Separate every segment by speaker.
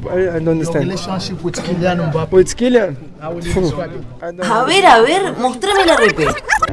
Speaker 1: ¿Dónde están? Kylian.
Speaker 2: A ver, mostrame la repe.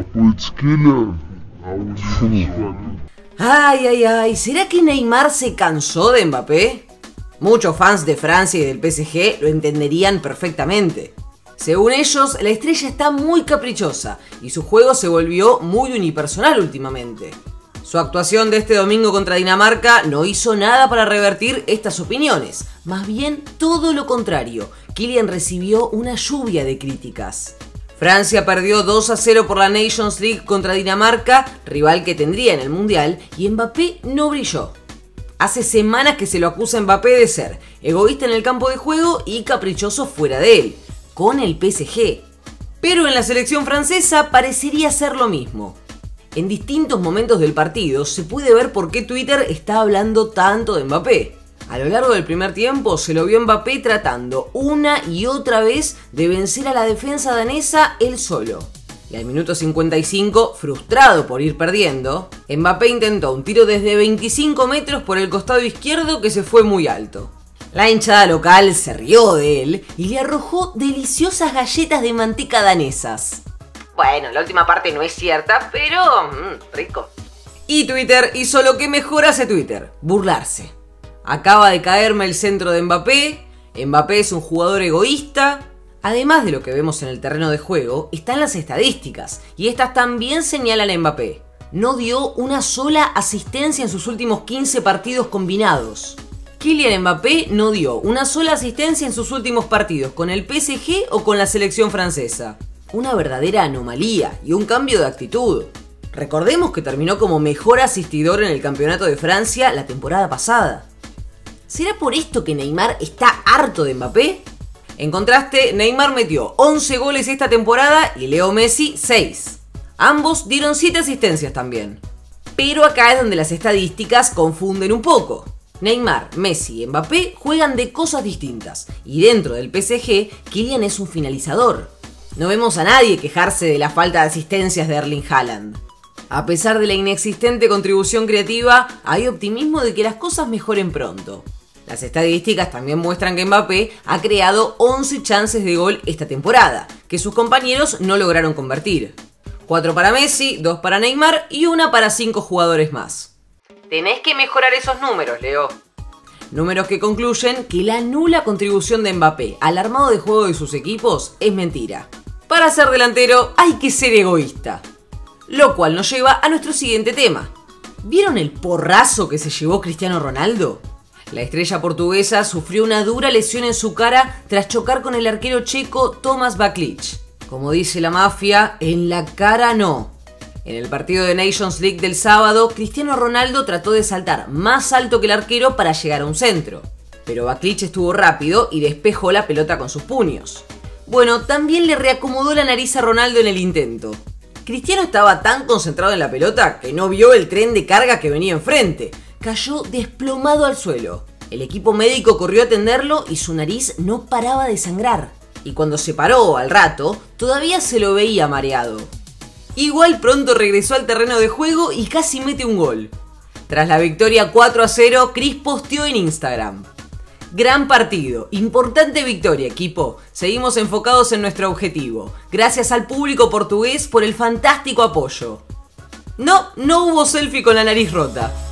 Speaker 2: Ay, ¿será que Neymar se cansó de Mbappé? Muchos fans de Francia y del PSG lo entenderían perfectamente. Según ellos, la estrella está muy caprichosa y su juego se volvió muy unipersonal últimamente. Su actuación de este domingo contra Dinamarca no hizo nada para revertir estas opiniones, más bien todo lo contrario. Kylian recibió una lluvia de críticas. Francia perdió 2-0 por la Nations League contra Dinamarca, rival que tendría en el Mundial, y Mbappé no brilló. Hace semanas que se lo acusa a Mbappé de ser egoísta en el campo de juego y caprichoso fuera de él, con el PSG. Pero en la selección francesa parecería ser lo mismo. En distintos momentos del partido se puede ver por qué Twitter está hablando tanto de Mbappé. A lo largo del primer tiempo se lo vio Mbappé tratando una y otra vez de vencer a la defensa danesa él solo. Y al minuto 55, frustrado por ir perdiendo, Mbappé intentó un tiro desde 25 metros por el costado izquierdo que se fue muy alto. La hinchada local se rió de él y le arrojó deliciosas galletas de manteca danesas. Bueno, la última parte no es cierta, pero rico. Y Twitter hizo lo que mejor hace Twitter, burlarse. Acaba de caerme el centro de Mbappé, Mbappé es un jugador egoísta. Además de lo que vemos en el terreno de juego, están las estadísticas, y estas también señalan a Mbappé. No dio una sola asistencia en sus últimos 15 partidos combinados. Kylian Mbappé no dio una sola asistencia en sus últimos partidos con el PSG o con la selección francesa. Una verdadera anomalía y un cambio de actitud. Recordemos que terminó como mejor asistidor en el campeonato de Francia la temporada pasada. ¿Será por esto que Neymar está harto de Mbappé? En contraste, Neymar metió 11 goles esta temporada y Leo Messi 6. Ambos dieron 7 asistencias también. Pero acá es donde las estadísticas confunden un poco. Neymar, Messi y Mbappé juegan de cosas distintas, y dentro del PSG, Kylian es un finalizador. No vemos a nadie quejarse de la falta de asistencias de Erling Haaland. A pesar de la inexistente contribución creativa, hay optimismo de que las cosas mejoren pronto. Las estadísticas también muestran que Mbappé ha creado 11 chances de gol esta temporada, que sus compañeros no lograron convertir. 4 para Messi, 2 para Neymar y 1 para 5 jugadores más. Tenés que mejorar esos números, Leo. Números que concluyen que la nula contribución de Mbappé al armado de juego de sus equipos es mentira. Para ser delantero hay que ser egoísta. Lo cual nos lleva a nuestro siguiente tema. ¿Vieron el porrazo que se llevó Cristiano Ronaldo? La estrella portuguesa sufrió una dura lesión en su cara tras chocar con el arquero checo Tomáš Vaklič. Como dice la mafia, en la cara no. En el partido de Nations League del sábado, Cristiano Ronaldo trató de saltar más alto que el arquero para llegar a un centro. Pero Vaklič estuvo rápido y despejó la pelota con sus puños. Bueno, también le reacomodó la nariz a Ronaldo en el intento. Cristiano estaba tan concentrado en la pelota que no vio el tren de carga que venía enfrente. Cayó desplomado al suelo. El equipo médico corrió a atenderlo y su nariz no paraba de sangrar. Y cuando se paró al rato, todavía se lo veía mareado. Igual pronto regresó al terreno de juego y casi mete un gol. Tras la victoria 4-0, Chris posteó en Instagram: gran partido, importante victoria, equipo. Seguimos enfocados en nuestro objetivo. Gracias al público portugués por el fantástico apoyo. No hubo selfie con la nariz rota.